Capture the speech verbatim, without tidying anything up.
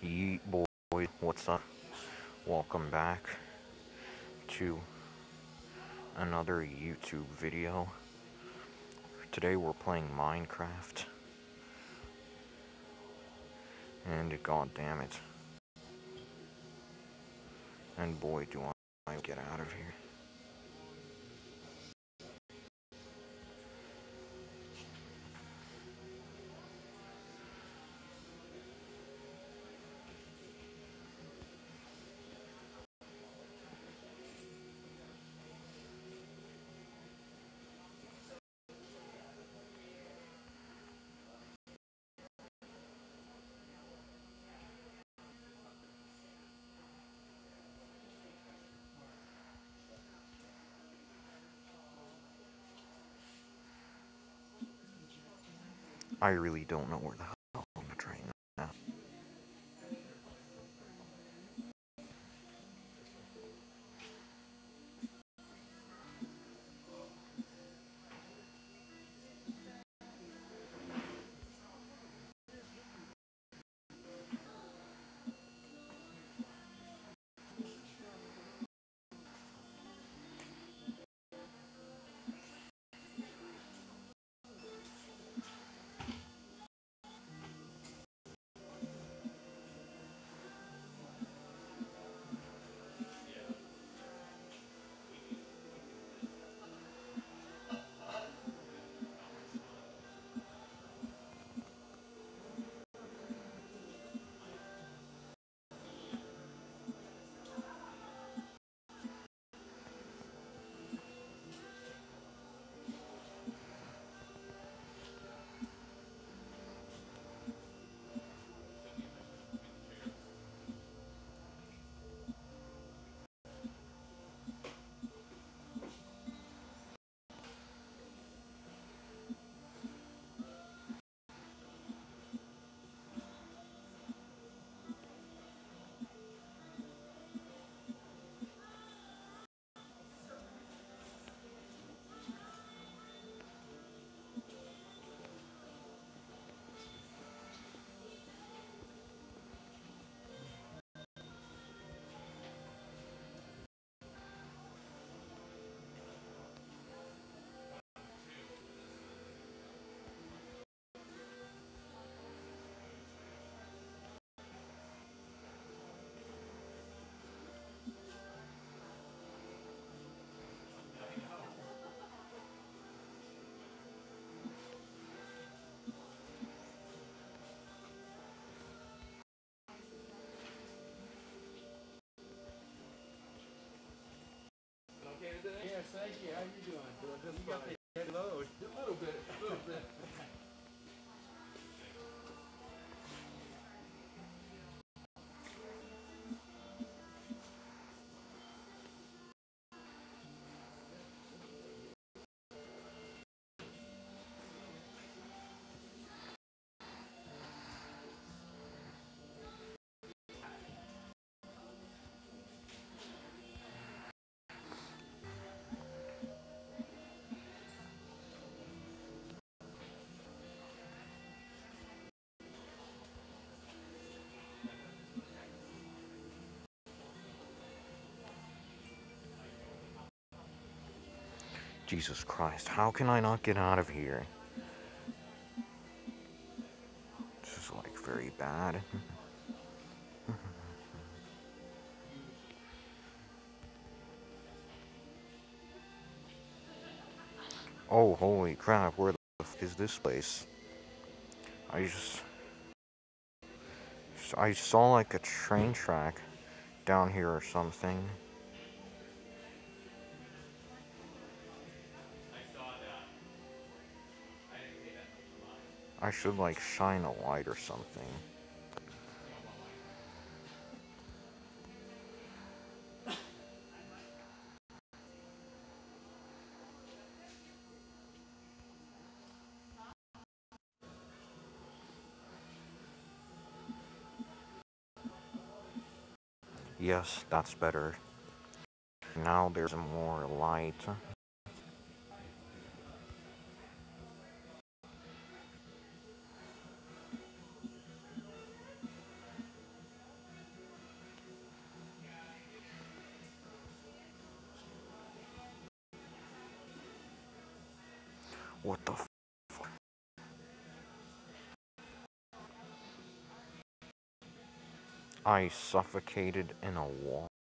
Yeet boy, what's up? Welcome back to another YouTube video. Today we're playing Minecraft. And god damn it. And boy, do I get out of here. I really don't know where the hell I'm trying now. Yes, thank you. How you doing? You got the head load. A little bit, a little bit. Jesus Christ, how can I not get out of here? This is like very bad. Oh, holy crap, where the f is this place? I just... I saw like a train track down here or something. I should like shine a light or something. Yes, that's better. Now there's more light. What the f? I suffocated in a wall.